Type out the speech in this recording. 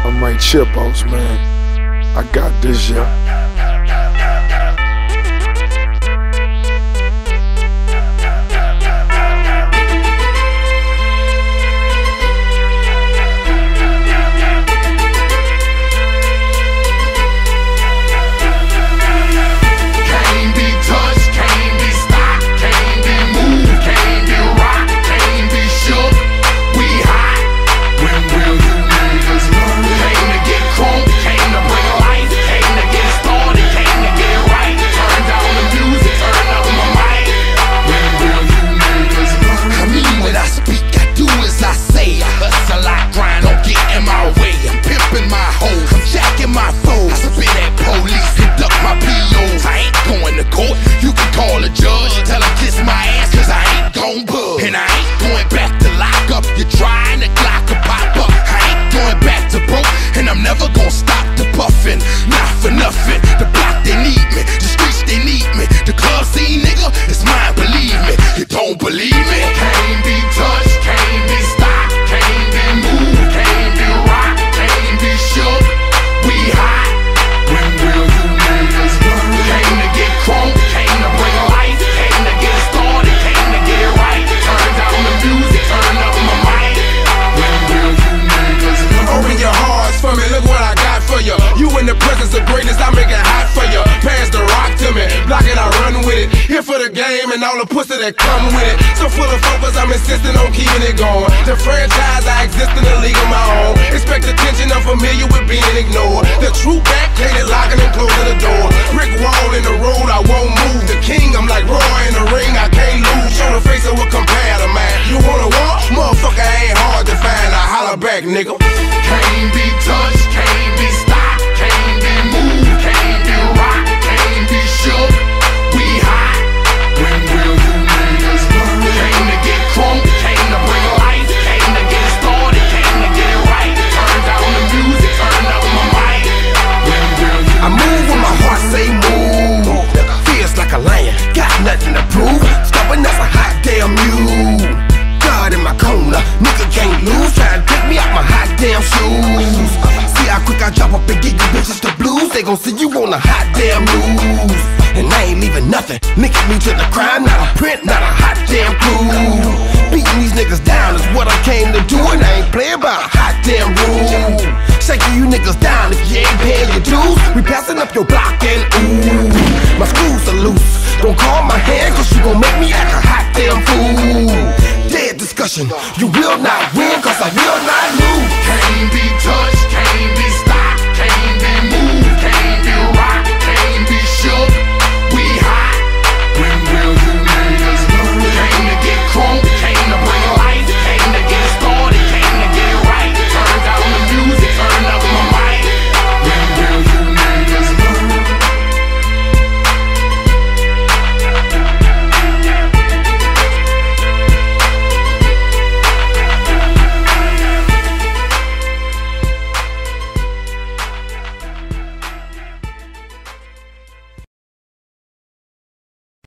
I'm right, Chipos, man. I got this, yeah. In the presence of greatness, I make it hot for you. Pass the rock to me, block it, I run with it. Here for the game and all the pussy that come with it. So full of focus, I'm insisting on keeping it going. The franchise, I exist in a league of my own. Expect attention, I'm familiar with being ignored. The true backhanded locking and closing the door. Brick wall in the road, I won't move. The king, I'm like Roy in the ring, I can't lose. Show the face of what compare to man. You wanna walk? Motherfucker ain't hard to find. I holler back, nigga. Can't be touched, can't be stopped. Can't be moved, can't be rocked, can't be shook. We hot. When will you niggas learn? Came to get crunk, came to bring life, came to get started, came to get it right. Turn down the music, turn up my mic. When will you I move when my heart say move. Feels like a lion, got nothing to prove. Stubborn as a hot damn mule. God in my corner, nigga can't lose. Try to take me out my hot damn shoes. See how quick I drop up and get you bitches the blues. They gon' see you on the hot damn news. And I ain't leaving nothing, linking me to the crime. Not a print, not a hot damn clue. Beating these niggas down is what I came to do. And I ain't playing by a hot damn rule. Shaking you niggas down if you ain't paying your dues. We passing up your block and ooh, my screws are loose. Don't call my hand cause you gon' make me act a hot damn fool. Dead discussion, you will not win cause I will not lose. can't be touched.